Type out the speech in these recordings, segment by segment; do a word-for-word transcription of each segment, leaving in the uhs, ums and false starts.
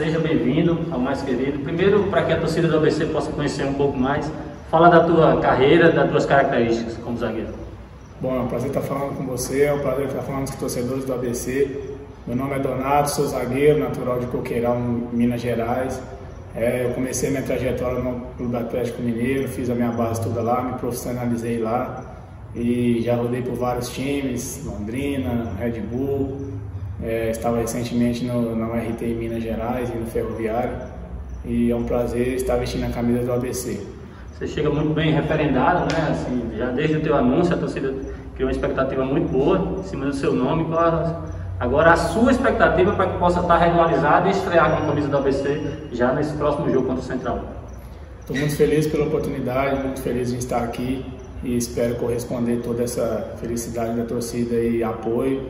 seja bem-vindo ao Mais Querido. Primeiro, para que a torcida do A B C possa conhecer um pouco mais, fala da tua carreira, das tuas características como zagueiro. Bom, é um prazer estar falando com você, é um prazer estar falando com os torcedores do A B C. Meu nome é Donato, sou zagueiro, natural de Coqueirão, Minas Gerais. É, eu comecei minha trajetória no Clube Atlético Mineiro, fiz a minha base toda lá, me profissionalizei lá e já rodei por vários times, Londrina, Red Bull, é, estava recentemente no, na U R T em Minas Gerais e no Ferroviário, e é um prazer estar vestindo a camisa do A B C. Você chega muito bem referendado, né? Assim, já desde o teu anúncio a torcida criou uma expectativa muito boa em cima do seu nome. Agora a sua expectativa para que possa estar regularizado e estrear com a camisa do A B C já nesse próximo jogo contra o Central. Estou muito feliz pela oportunidade, muito feliz em estar aqui e espero corresponder toda essa felicidade da torcida e apoio,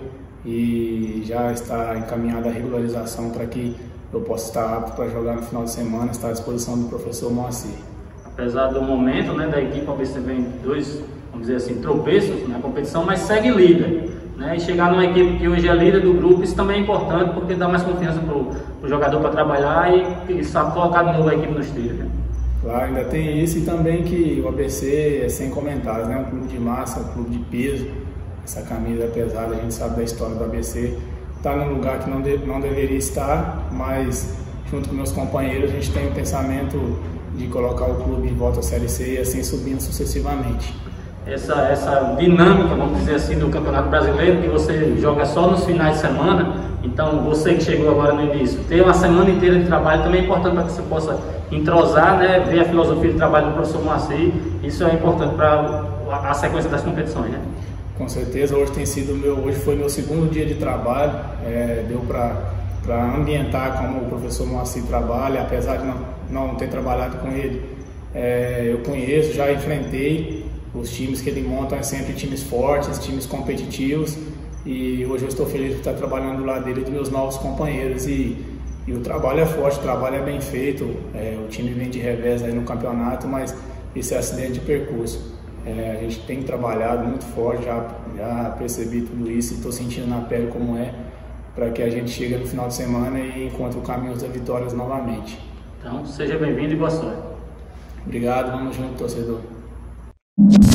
e já está encaminhada a regularização para que eu possa estar apto para jogar no final de semana, estar à disposição do professor Moacir. Apesar do momento, né, da equipe, a B C vem dois, vamos dizer assim, tropeços na competição, mas segue líder. Né, e chegar numa equipe que hoje é líder do grupo, isso também é importante, porque dá mais confiança para o jogador para trabalhar e, e sabe colocar de novo a equipe nos trilhos. Né? Claro, ainda tem isso, e também que o A B C é sem comentários, né? Um clube de massa, um clube de peso. Essa camisa é pesada, a gente sabe da história do A B C. Está num lugar que não, de, não deveria estar, mas junto com meus companheiros a gente tem o pensamento de colocar o clube em volta à Série C e assim subindo sucessivamente. Essa, essa dinâmica, vamos dizer assim, do Campeonato Brasileiro, que você joga só nos finais de semana, então você que chegou agora no início, ter uma semana inteira de trabalho também é importante para que você possa entrosar, né, ver a filosofia de trabalho do professor Moacir. Isso é importante para a sequência das competições, né? Com certeza, hoje tem sido meu, hoje foi meu segundo dia de trabalho, é, deu para ambientar como o professor Moacir trabalha, apesar de não, não ter trabalhado com ele, é, eu conheço, já enfrentei. Os times que ele monta é sempre times fortes, times competitivos, e hoje eu estou feliz de estar trabalhando do lado dele e dos meus novos companheiros, e, e o trabalho é forte, o trabalho é bem feito, é, o time vem de revés aí no campeonato, mas esse é acidente de percurso. É, a gente tem trabalhado muito forte, já, já percebi tudo isso e estou sentindo na pele como é, para que a gente chegue no final de semana e encontre o caminho das vitórias novamente. Então, seja bem-vindo e boa sorte. Obrigado, vamos junto, torcedor.